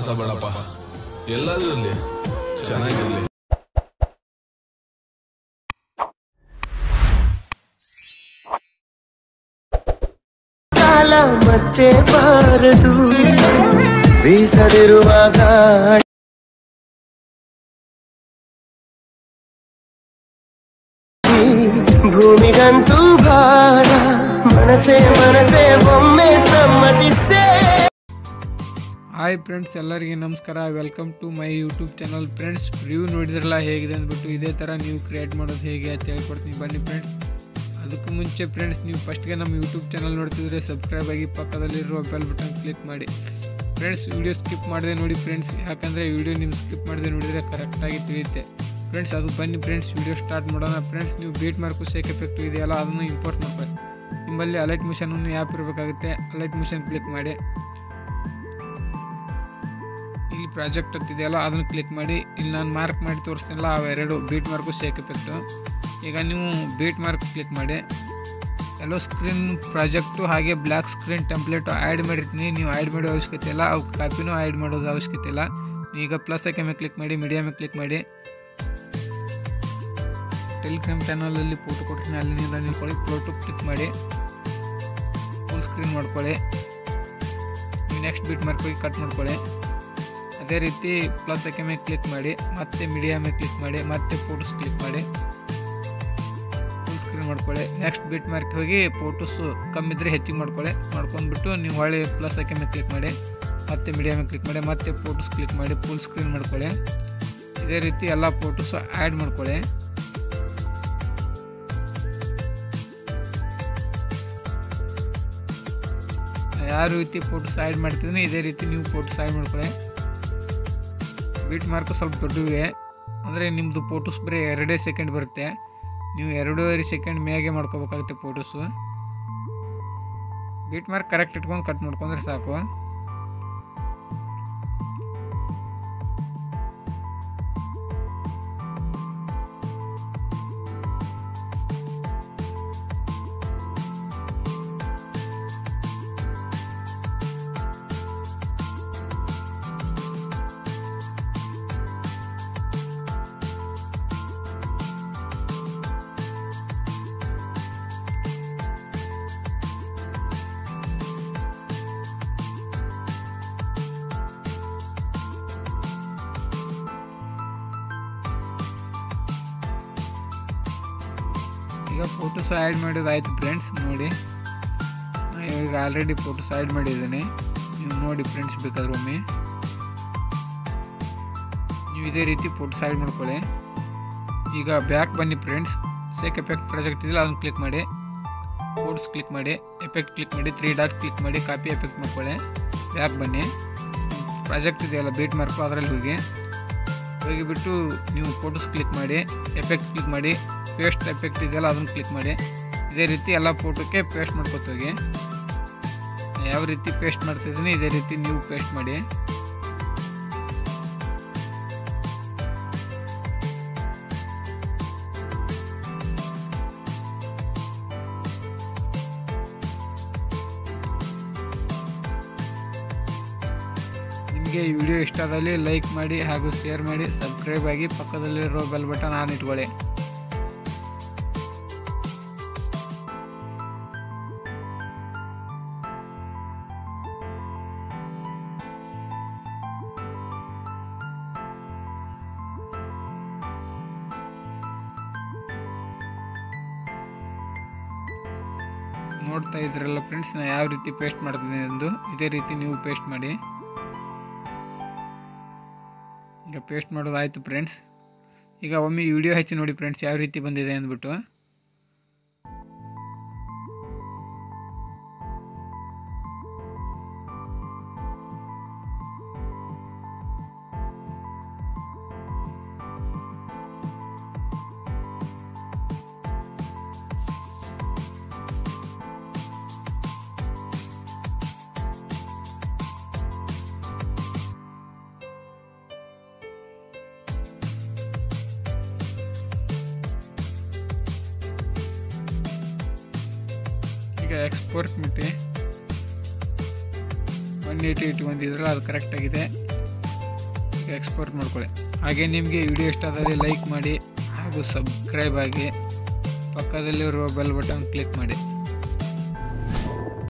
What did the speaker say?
ಸಾಹಸ ಬೇಡಪ್ಪ, ಎಲ್ಲಾದ್ರೂ ಇರ್ಲಿ, ಚೆನ್ನಾಗಿರ್ಲಿ. ಕಾಲ ಮತ್ತೆ ಬಾರದು, ಬೀಸದಿರುವಾಗ ಭೂಮಿಗಂತೂ ಭಾರ, ಮನಸೆ ಒಮ್ಮೆ ಸಮ್ಮತಿಸೆ. ಹಾಯ್ ಫ್ರೆಂಡ್ಸ್, ಎಲ್ಲರಿಗೆ ನಮಸ್ಕಾರ. Welcome to my YouTube channel. Friends, review ನೋಡಿದ್ರಲ್ಲ ಹೇಗಿದೆ ಅಂದ್ಬಿಟ್ಟು, ಇದೇ ಥರ ನೀವು ಕ್ರಿಯೇಟ್ ಮಾಡೋದು ಹೇಗೆ ಅಂತ ಹೇಳ್ಕೊಡ್ತೀನಿ ಬನ್ನಿ ಫ್ರೆಂಡ್ಸ್. ಅದಕ್ಕೂ ಮುಂಚೆ ಫ್ರೆಂಡ್ಸ್, ನೀವು ಫಸ್ಟ್ಗೆ ನಮ್ಮ ಯೂಟ್ಯೂಬ್ ಚಾನಲ್ ನೋಡ್ತಿದ್ರೆ ಸಬ್ಸ್ಕ್ರೈಬ್ ಆಗಿ ಪಕ್ಕದಲ್ಲಿರುವ ಬೆಲ್ ಬಟನ್ ಕ್ಲಿಕ್ ಮಾಡಿ. ಫ್ರೆಂಡ್ಸ್, ವಿಡಿಯೋ ಸ್ಕಿಪ್ ಮಾಡದೆ ನೋಡಿ ಫ್ರೆಂಡ್ಸ್, ಯಾಕಂದರೆ ವಿಡಿಯೋ ನೀವು ಸ್ಕಿಪ್ ಮಾಡದೆ ನೋಡಿದರೆ ಕರೆಕ್ಟಾಗಿ ತಿಳಿಯುತ್ತೆ ಫ್ರೆಂಡ್ಸ್. ಅದು ಬನ್ನಿ ಫ್ರೆಂಡ್ಸ್, ವಿಡಿಯೋ ಸ್ಟಾರ್ಟ್ ಮಾಡೋಣ. ಫ್ರೆಂಡ್ಸ್, ನೀವು ಬೀಟ್ ಮಾರ್ಕು ಶೇಕ್ ಎಫೆಕ್ಟ್ ಇದೆಯಲ್ಲ, ಅದನ್ನು ಇಂಪೋರ್ಟ್ ಮಾಡ್ಕೊಳ್ಳಿ. ನಿಮ್ಮಲ್ಲಿ ಅಲೈಟ್ ಮಿಷನನ್ನು ಆ್ಯಪ್ ಇರಬೇಕಾಗುತ್ತೆ. ಅಲೈಟ್ ಮಿಷನ್ ಕ್ಲಿಕ್ ಮಾಡಿ. ಇಲ್ಲಿ ಪ್ರಾಜೆಕ್ಟ್ ಅಂತಿದೆಯಲ್ಲ, ಅದನ್ನು ಕ್ಲಿಕ್ ಮಾಡಿ. ಇಲ್ಲಿ ನಾನು ಮಾರ್ಕ್ ಮಾಡಿ ತೋರಿಸ್ತೀನಲ್ಲ, ಅವೆರಡು ಬೀಟ್ ಮಾರ್ಕು ಶೇಕ್ ಎಫೆಕ್ಟು. ಈಗ ನೀವು ಬೀಟ್ ಮಾರ್ಕ್ ಕ್ಲಿಕ್ ಮಾಡಿ. ಎಲ್ಲೋ ಸ್ಕ್ರೀನ್ ಪ್ರಾಜೆಕ್ಟು ಹಾಗೆ ಬ್ಲ್ಯಾಕ್ ಸ್ಕ್ರೀನ್ ಟೆಂಪ್ಲೇಟು ಆ್ಯಡ್ ಮಾಡಿರ್ತೀನಿ. ನೀವು ಆ್ಯಡ್ ಮಾಡೋ ಅವಶ್ಯಕತೆ ಇಲ್ಲ, ಅವು ಕಾಪಿನೂ ಆ್ಯಡ್ ಮಾಡೋದು ಅವಶ್ಯಕತೆ ಇಲ್ಲ. ಈಗ ಪ್ಲಸ್ ಐಕನ್ ಕ್ಲಿಕ್ ಮಾಡಿ, ಮೀಡಿಯಾ ಮೇಲೆ ಕ್ಲಿಕ್ ಮಾಡಿ. ಟೆಲಿಗ್ರಾಮ್ ಚಾನಲಲ್ಲಿ ಫೋಟೋ ಕೊಡ್ತೀನಿ, ಅಲ್ಲಿಂದ ನಿಲ್ಕೊಳ್ಳಿ. ಫೋಟೋ ಕ್ಲಿಕ್ ಮಾಡಿ, ಫುಲ್ ಸ್ಕ್ರೀನ್ ಮಾಡ್ಕೊಳ್ಳಿ. ನೀವು ನೆಕ್ಸ್ಟ್ ಬೀಟ್ ಮಾರ್ಕ್ ಹೋಗಿ ಕಟ್ ಮಾಡ್ಕೊಳ್ಳಿ. ಅದೇ ರೀತಿ ಪ್ಲಸ್ ಐಕನ್ ಮೇಲೆ ಕ್ಲಿಕ್ ಮಾಡಿ, ಮತ್ತೆ ಮೀಡಿಯಾ ಮೇಲೆ ಕ್ಲಿಕ್ ಮಾಡಿ, ಮತ್ತೆ ಫೋಟೋಸ್ ಕ್ಲಿಕ್ ಮಾಡಿ, ಫುಲ್ ಸ್ಕ್ರೀನ್ ಮಾಡ್ಕೊಳ್ಳಿ. ನೆಕ್ಸ್ಟ್ ಬೀಟ್ ಮಾರ್ಕ್ ಹೋಗಿ ಫೋಟೋಸು ಕಮ್ಮಿದ್ರೆ ಹೆಚ್ಚಿಗೆ ಮಾಡ್ಕೊಂಡ್ಬಿಟ್ಟು ನೀವು ಹೊಳ್ಳಿ ಪ್ಲಸ್ ಐಕನ್ ಮೇಲೆ ಕ್ಲಿಕ್ ಮಾಡಿ, ಮತ್ತೆ ಮೀಡಿಯಾ ಮೇಲೆ ಕ್ಲಿಕ್ ಮಾಡಿ, ಮತ್ತೆ ಫೋಟೋಸ್ ಕ್ಲಿಕ್ ಮಾಡಿ, ಫುಲ್ ಸ್ಕ್ರೀನ್ ಮಾಡ್ಕೊಳ್ಳಿ. ಇದೇ ರೀತಿ ಎಲ್ಲ ಫೋಟೋಸು ಆ್ಯಡ್ ಮಾಡ್ಕೊಳ್ಳಿ. ಯಾವ ರೀತಿ ಫೋಟೋಸ್ ಆ್ಯಡ್ ಮಾಡ್ತಿದ್ದೀನಿ ಇದೇ ರೀತಿ ನೀವು ಫೋಟೋಸ್ ಆ್ಯಡ್ ಮಾಡ್ಕೊಳ್ಳಿ. ಬೀಟ್ ಮಾರ್ಕು ಸ್ವಲ್ಪ ದೊಡ್ಡವಿವೆ, ಅಂದರೆ ನಿಮ್ಮದು ಫೋಟೋಸ್ ಬರೀ 2 ಸೆಕೆಂಡ್ ಬರುತ್ತೆ. ನೀವು 2.5 ಸೆಕೆಂಡ್ ಮೇಗೆ ಮಾಡ್ಕೋಬೇಕಾಗುತ್ತೆ ಫೋಟೋಸು. ಬೀಟ್ ಮಾರ್ಕ್ ಕರೆಕ್ಟ್ ಇಟ್ಕೊಂಡು ಕಟ್ ಮಾಡ್ಕೊಂಡ್ರೆ ಸಾಕು. ಈಗ ಫೋಟೋಸ್ ಆ್ಯಡ್ ಮಾಡೋದಾಯ್ತು ಫ್ರೆಂಡ್ಸ್. ನೋಡಿ, ಈಗ ಆಲ್ರೆಡಿ ಫೋಟೋಸ್ ಆ್ಯಡ್ ಮಾಡಿದ್ದೀನಿ, ನೀವು ನೋಡಿ ಫ್ರೆಂಡ್ಸ್. ಬೇಕಾದ್ರೆ ಒಮ್ಮೆ ನೀವು ಇದೇ ರೀತಿ ಫೋಟೋಸ್ ಆ್ಯಡ್ ಮಾಡ್ಕೊಳ್ಳಿ. ಈಗ ಬ್ಯಾಕ್ ಬನ್ನಿ ಫ್ರೆಂಡ್ಸ್. ಶೇಕ್ ಎಫೆಕ್ಟ್ ಪ್ರಾಜೆಕ್ಟ್ ಇದೆಯಲ್ಲ, ಅದನ್ನು ಕ್ಲಿಕ್ ಮಾಡಿ, ಫೋಟೋಸ್ ಕ್ಲಿಕ್ ಮಾಡಿ, ಎಫೆಕ್ಟ್ ಕ್ಲಿಕ್ ಮಾಡಿ, 3 ಡಾಟ್ ಕ್ಲಿಕ್ ಮಾಡಿ, ಕಾಪಿ ಎಫೆಕ್ಟ್ ಮಾಡ್ಕೊಳ್ಳಿ. ಬ್ಯಾಕ್ ಬನ್ನಿ. ಪ್ರಾಜೆಕ್ಟ್ ಇದೆಯಲ್ಲ ಬೀಟ್ ಮಾರ್ಕು, ಅದರಲ್ಲಿ ಹೋಗಿಬಿಟ್ಟು ನೀವು ಫೋಟೋಸ್ ಕ್ಲಿಕ್ ಮಾಡಿ, ಎಫೆಕ್ಟ್ ಕ್ಲಿಕ್ ಮಾಡಿ, ಪೇಸ್ಟ್ ಎಫೆಕ್ಟ್ ಇದೆಯಲ್ಲ ಅದನ್ನು ಕ್ಲಿಕ್ ಮಾಡಿ. ಇದೇ ರೀತಿ ಎಲ್ಲ ಫೋಟೋಕ್ಕೆ ಪೇಸ್ಟ್ ಮಾಡ್ಕೊತೋಗಿ. ಯಾವ ರೀತಿ ಪೇಸ್ಟ್ ಮಾಡ್ತಿದ್ದೀನಿ ಇದೇ ರೀತಿ ನೀವು ಪೇಸ್ಟ್ ಮಾಡಿ. ನಿಮಗೆ ಈ ವಿಡಿಯೋ ಇಷ್ಟ ಆದಲ್ಲಿ ಲೈಕ್ ಮಾಡಿ ಹಾಗೂ ಶೇರ್ ಮಾಡಿ, ಸಬ್ಸ್ಕ್ರೈಬ್ ಆಗಿ, ಪಕ್ಕದಲ್ಲಿರೋ ಬೆಲ್ ಬಟನ್ ಆನ್ ಇಟ್ಕೊಳ್ಳಿ. ನೋಡ್ತಾ ಇದ್ರಲ್ಲ ಫ್ರೆಂಡ್ಸ್, ನಾನು ಯಾವ ರೀತಿ ಪೇಸ್ಟ್ ಮಾಡ್ತೀನಿ ಎಂದು, ಇದೇ ರೀತಿ ನೀವು ಪೇಸ್ಟ್ ಮಾಡಿ. ಈಗ ಪೇಸ್ಟ್ ಮಾಡೋದಾಯಿತು ಫ್ರೆಂಡ್ಸ್. ಈಗ ಒಮ್ಮೆ ಈ ವಿಡಿಯೋ ಹಚ್ಚಿ ನೋಡಿ ಫ್ರೆಂಡ್ಸ್, ಯಾವ ರೀತಿ ಬಂದಿದೆ ಅಂದ್ಬಿಟ್ಟು. ಈಗ ಎಕ್ಸ್ಪೋರ್ಟ್ ಮಿತಿ 180 ಇಟ್ಕೊಂಡಿದ್ರಲ್ಲ, ಅದು ಕರೆಕ್ಟಾಗಿದೆ. ಎಕ್ಸ್ಪೋರ್ಟ್ ಮಾಡ್ಕೊಳ್ಳಿ. ಹಾಗೆ ನಿಮಗೆ ವಿಡಿಯೋ ಇಷ್ಟ ಆದರೆ ಲೈಕ್ ಮಾಡಿ ಹಾಗೂ ಸಬ್ಸ್ಕ್ರೈಬ್ ಆಗಿ, ಪಕ್ಕದಲ್ಲಿರುವ ಬೆಲ್ ಬಟನ್ ಕ್ಲಿಕ್ ಮಾಡಿ.